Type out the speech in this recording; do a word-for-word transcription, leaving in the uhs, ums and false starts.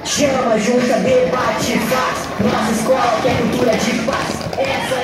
Chama, junta, debate, faz. Nossa escola quer cultura de paz. Essa